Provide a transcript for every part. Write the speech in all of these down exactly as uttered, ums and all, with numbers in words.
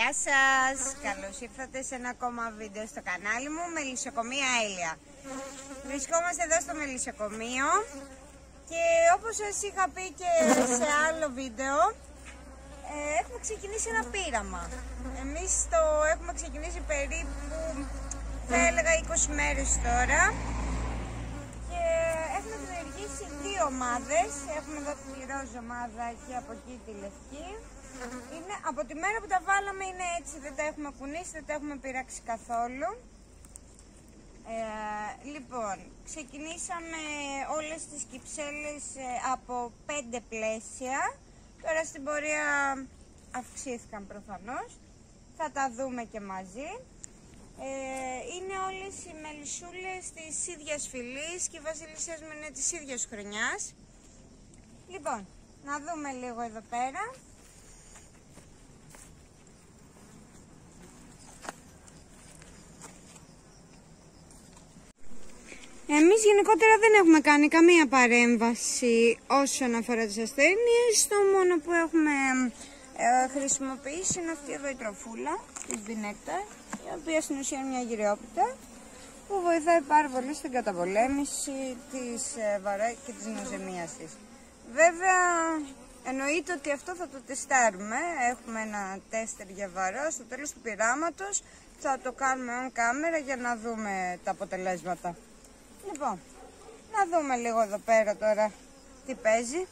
Γεια σας! Καλώς ήρθατε σε ένα ακόμα βίντεο στο κανάλι μου, Μελισσοκομεία Έλεια. Βρισκόμαστε εδώ στο μελισσοκομείο και όπως σας είχα πει και σε άλλο βίντεο, ε, έχουμε ξεκινήσει ένα πείραμα. Εμείς το έχουμε ξεκινήσει περίπου, θα έλεγα, είκοσι μέρες τώρα και έχουμε δημιουργήσει δύο ομάδες. Έχουμε εδώ τη ροζ ομάδα και από εκεί τη λευκή. Είναι, από τη μέρα που τα βάλαμε είναι έτσι, δεν τα έχουμε κουνήσει, δεν τα έχουμε πειράξει καθόλου. Ε, λοιπόν, ξεκινήσαμε όλες τις κυψέλες ε, από πέντε πλαίσια. Τώρα στην πορεία αυξήθηκαν προφανώς, θα τα δούμε και μαζί. Ε, είναι όλες οι μελισσούλες της ίδιας φυλής και οι βασιλισσές μου είναι της ίδιας χρονιάς. Λοιπόν, να δούμε λίγο εδώ πέρα. Εμείς γενικότερα δεν έχουμε κάνει καμία παρέμβαση όσον αφορά τις ασθένειες. Το μόνο που έχουμε ε, χρησιμοποιήσει είναι αυτή εδώ η τροφούλα της Βινέκτα, η οποία στην ουσία είναι μια γυριόπιτα που βοηθάει πάρα πολύ στην καταπολέμηση της ε, βαρά και της νοζεμίας της. Βέβαια εννοείται ότι αυτό θα το τεστάρουμε. Έχουμε ένα τέστερ για βαρό. Στο τέλος του πειράματος θα το κάνουμε on camera για να δούμε τα αποτελέσματα. Λοιπόν, να δούμε λίγο εδώ πέρα τώρα τι παίζει.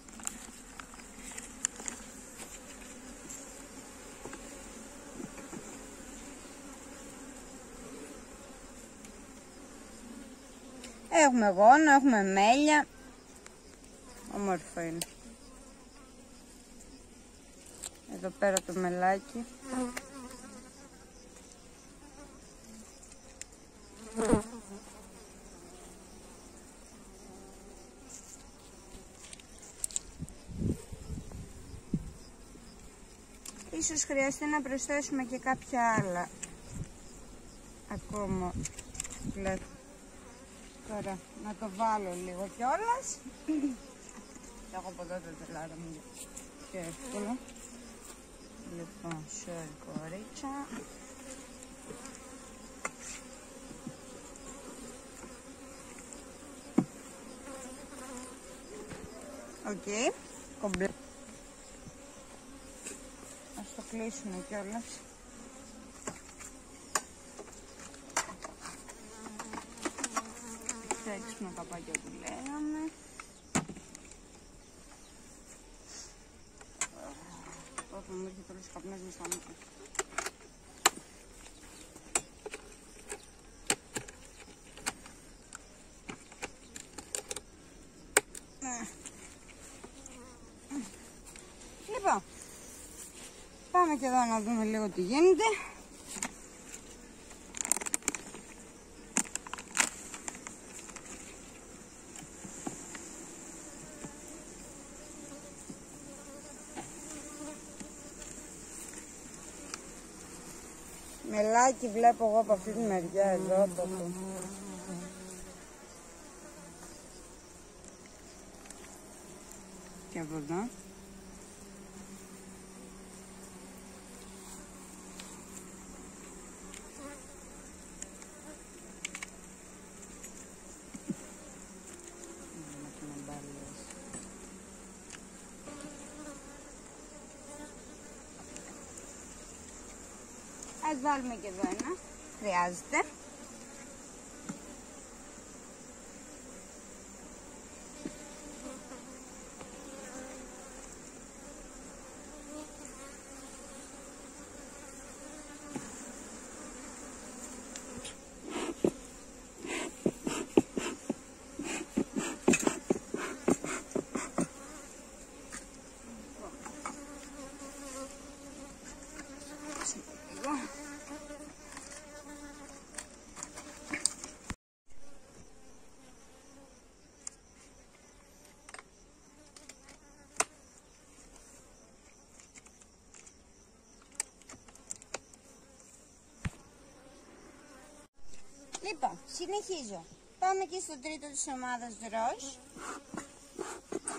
Έχουμε γόνο, έχουμε μέλια. Όμορφο είναι. Εδώ πέρα το μελάκι. Ίσως χρειαστεί να προσθέσουμε και κάποια άλλα ακόμα. Τώρα να το βάλω λίγο κιόλας. Και έχω από εδώ το τελάρα μου πιο εύκολο. Λοιπόν, σόρι κορίτσα. Οκ, κομπλέ. Ας το κλείσουμε κιόλας. Θα έξουμε καπάκια που λέγαμε. Ω, μου έρχεται όλος ο καπνός μες στα μούτρα. Λοιπόν, πάμε και εδώ να δούμε λίγο τι γίνεται. Μελάκι βλέπω εγώ από αυτή τη μεριά εδώ από το... Και από εδώ. Ας βάλουμε και εδώ ένα, χρειάζεται. Λοιπόν, συνεχίζω. Πάμε και στο τρίτο της ομάδας ροζ.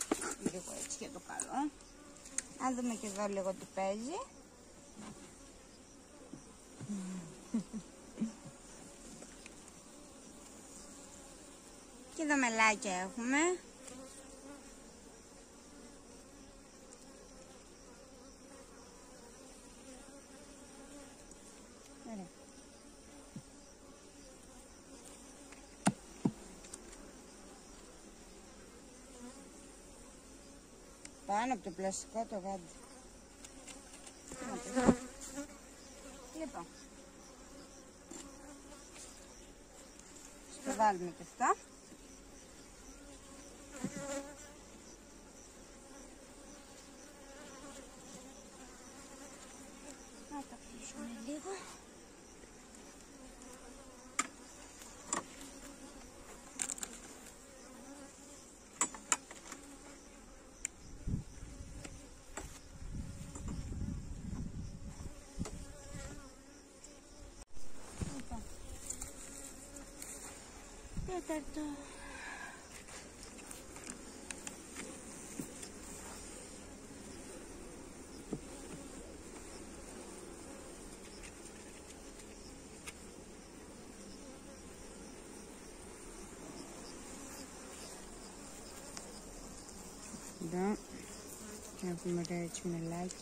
Λίγο έτσι για το καλό. Να δούμε και εδώ λίγο τι παίζει. Και εδώ μελάκια έχουμε. Ωραία. Πάνω από το πλαστικό το γάντι. Λοιπόν, στο βάλουμε και αυτά. Να τα κλείσουμε λίγο. Τέταρτο. Εδώ έχουμε ωραίο έτσι μελάκι.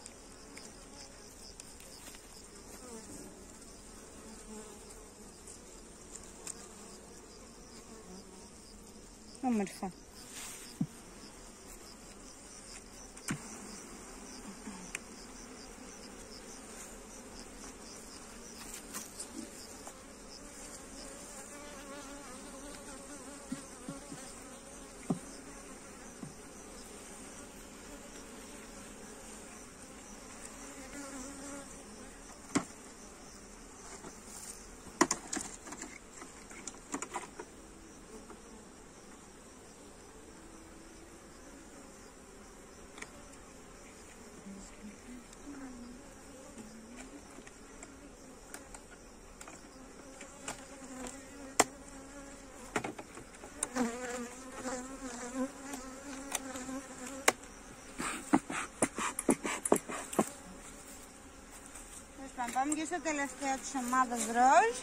Όμορφα. Πάμε και στο τελευταίο της ομάδας ροζ.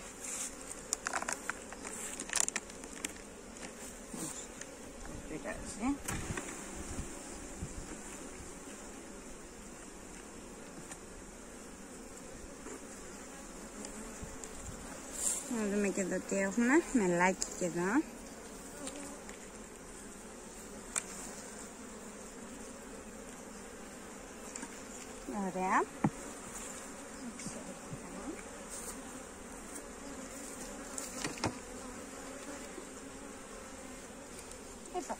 Πειράζει. Να δούμε και εδώ τι έχουμε. Μελάκι και εδώ. Ωραία. Εδώ.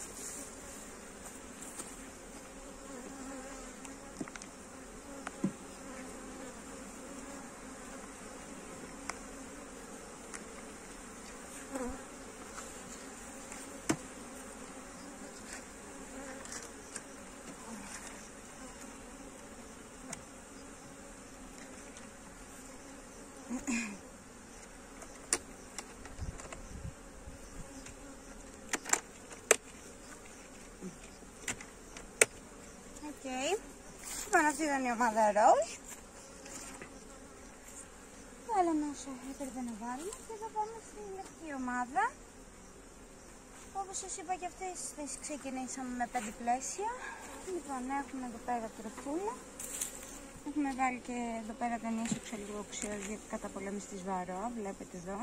Okay. Λοιπόν, αυτή ήταν η ομάδα ροζ. Βάλαμε όσα έπρεπε να βάλουμε και θα πάμε στην λευκή ομάδα. Όπως σας είπα και αυτές τις ξεκινήσαμε με πέντε πλαίσια. Λοιπόν, έχουμε εδώ πέρα τροφούλα. Έχουμε βάλει και εδώ πέρα τον ίσοξο λίγο οξέως για καταπολέμηση της βαρώ, βλέπετε εδώ.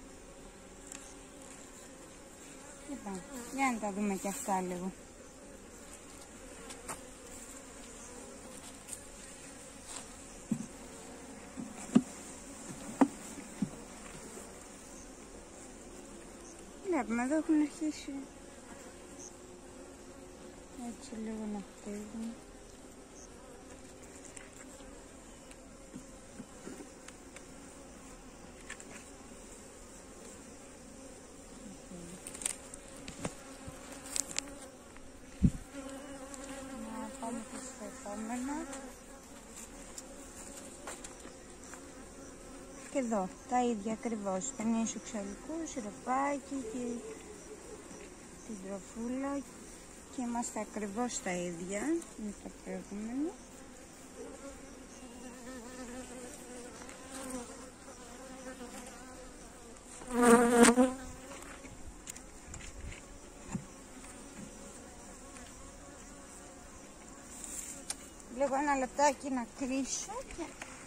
Λοιπόν, για να τα δούμε και αυτά λίγο. Βλέπουμε εδώ έχουν αρχίσει έτσι λίγο να χτίζουν. Να πάμε και στο επόμενο. Και εδώ τα ίδια ακριβώς, πενήντα οξαλικού, σιροπάκι και την τροφούλα και είμαστε ακριβώς τα ίδια με το προηγούμενο. λίγο ένα λεπτάκι να κρύσω και...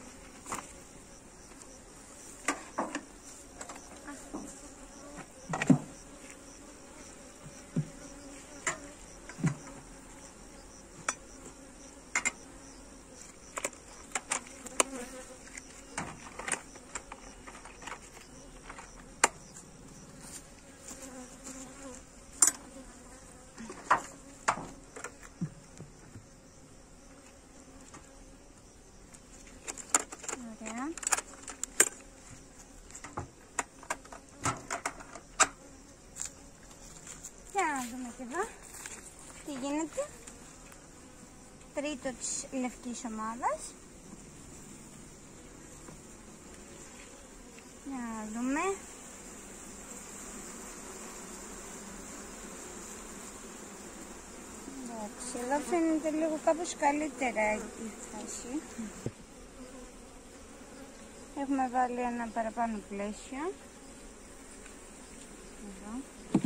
Για να δούμε και εδώ τι γίνεται. Τρίτο της λευκής ομάδας. Για να δούμε. Εντάξει, εδώ φαίνεται λίγο κάπως καλύτερα η φάση. Έχουμε βάλει ένα παραπάνω πλαίσιο. Εδώ.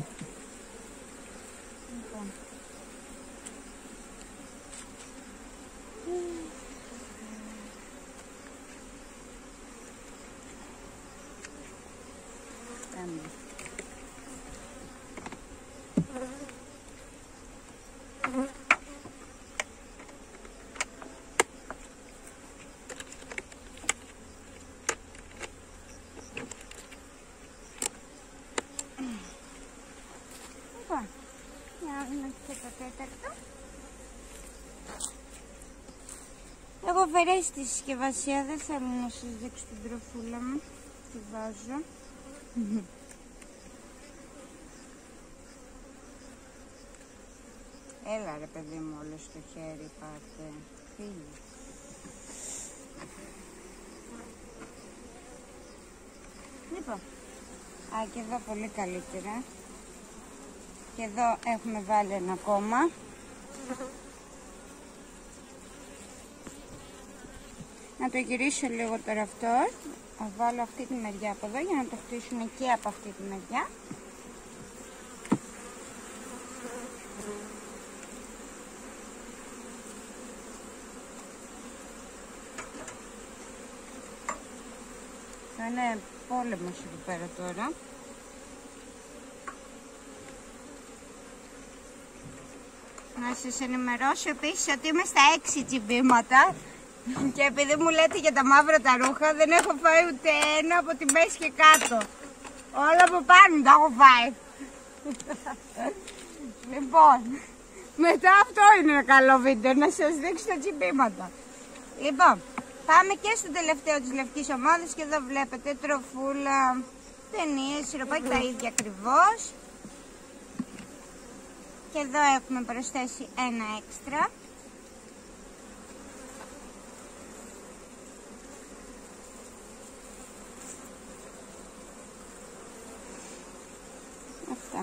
Λοιπόν. Πάμε. Και το τέταρτο. Έχω αφαιρέσει τη συσκευασία, δεν θέλω να σας δείξω την τροφούλα μου. Τη βάζω. Έλα ρε παιδί μου, όλο στο χέρι πάρτε. Φύγει. Λοιπόν, α, και εδώ πολύ καλύτερα. Και εδώ έχουμε βάλει ένα ακόμα. Να το γυρίσω λίγο τώρα αυτό. Θα βάλω αυτή τη μεριά από εδώ για να το χτίσουν και από αυτή τη μεριά. Θα είναι πόλεμος εδώ πέρα τώρα. Να σας ενημερώσω επίσης ότι είμαι στα έξι τσιμπήματα και επειδή μου λέτε για τα μαύρα τα ρούχα δεν έχω φάει ούτε ένα από τη μέση και κάτω. Όλα από πάνω τα έχω φάει. Λοιπόν, μετά αυτό είναι ένα καλό βίντεο, να σας δείξω τα τσιμπήματα. Λοιπόν, πάμε και στο τελευταίο της λευκής ομάδας και εδώ βλέπετε τροφούλα, ταινίες, σιροπάκι, τα ίδια ακριβώς. Και εδώ έχουμε προσθέσει ένα έξτρα. Αυτά.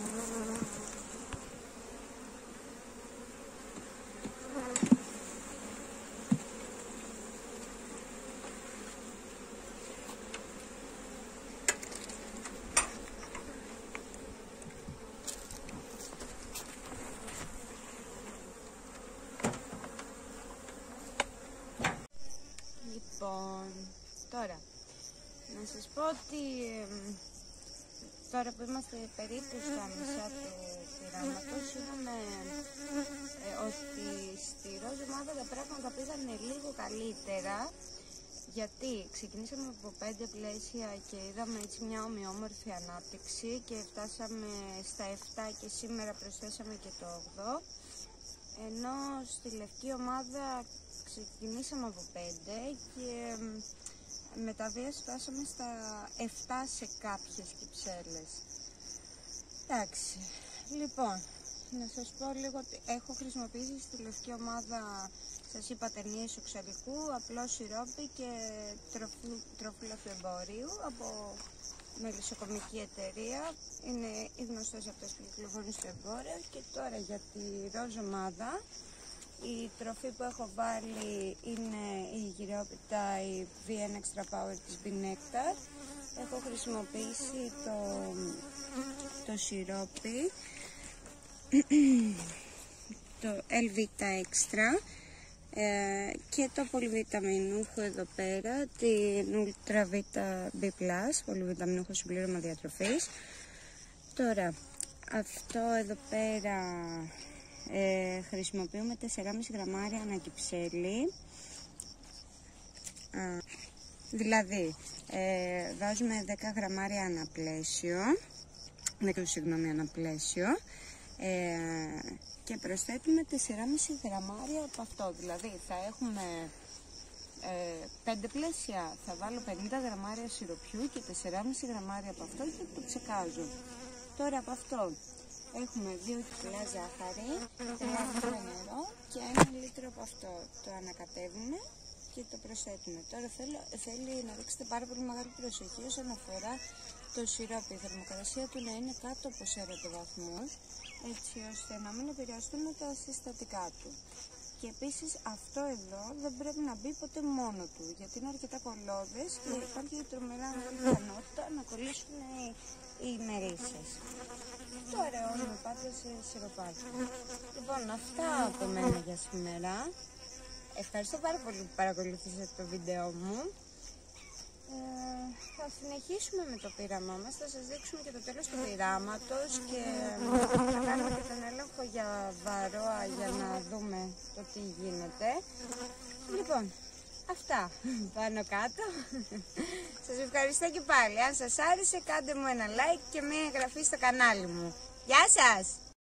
Λοιπόν, τώρα, να σας πω ότι ε, τώρα που είμαστε περίπου στα μισά του πειράματος, είδαμε ε, ότι στη ροζ ομάδα τα πράγματα πήγανε λίγο καλύτερα, γιατί ξεκινήσαμε από πέντε πλαίσια και είδαμε έτσι μια ομοιόμορφη ανάπτυξη και φτάσαμε στα επτά και σήμερα προσθέσαμε και το οκτώ, ενώ στη λευκή ομάδα ξεκινήσαμε από πέντε και με τα δύο φτάσαμε στα επτά σε κάποιες κυψέλες. Εντάξει, λοιπόν, να σας πω λίγο ότι έχω χρησιμοποιήσει στη λευκή ομάδα, σας είπα, ταινίες οξαλικού, απλό σιρόπι και τροφούλα του εμπορίου από μελισσοκομική εταιρεία. Είναι οι γνωστές αυτές που κυκλοφορούν στο εμπόριο. Και τώρα για τη ροζ ομάδα, η τροφή που έχω βάλει είναι η γυρεόπιτα, η βι εν Extra Power της Be Nectar. Έχω χρησιμοποιήσει το, το σιρόπι, το Elvita Extra. ε, και το πολυβιταμινούχο εδώ πέρα, την Ultra Vita B plus, πολυβιταμινούχο συμπλήρωμα διατροφής. Τώρα, αυτό εδώ πέρα ε, χρησιμοποιούμε τέσσερα κόμμα πέντε γραμμάρια ανά κυψέλη. Α, δηλαδή, ε, βάζουμε δέκα γραμμάρια ανά πλαίσιο, δέκα, συγγνώμη, ανά πλαίσιο, ε, και προσθέτουμε τέσσερα κόμμα πέντε γραμμάρια από αυτό. Δηλαδή, θα έχουμε ε, πέντε πλαίσια, θα βάλω πενήντα γραμμάρια σιροπιού και τέσσερα κόμμα πέντε γραμμάρια από αυτό και το ψεκάζω. Τώρα από αυτό έχουμε δύο κιλά ζάχαρη, τρία λίτρα νερό και ένα λίτρο από αυτό. Το ανακατεύουμε και το προσθέτουμε. Τώρα θέλω, θέλει να δείξετε πάρα πολύ μεγάλη προσοχή όσον αφορά το σιρόπι. Η θερμοκρασία του να είναι κάτω από σαράντα βαθμούς, έτσι ώστε να μην επηρεαστούν τα συστατικά του. Και επίσης αυτό εδώ δεν πρέπει να μπει ποτέ μόνο του, γιατί είναι αρκετά κολλώδες και υπάρχει τρομερά μεγάλη πιθανότητα να κολλήσουν οι, οι μερίσσες. Το αραιώνουμε πάντα σε σιροπάκι. Λοιπόν, αυτά από μένα για σήμερα. Ευχαριστώ πάρα πολύ που παρακολουθήσατε το βίντεο μου. Ε, θα συνεχίσουμε με το πείραμά μας, θα σας δείξουμε και το τέλος του πειράματος και θα κάνουμε και τον έλεγχο για βαρόα για να δούμε το τι γίνεται. Λοιπόν, αυτά πάνω κάτω. Σας ευχαριστώ και πάλι. Αν σας άρεσε κάντε μου ένα like και μια εγγραφή στο κανάλι μου. Γεια σας!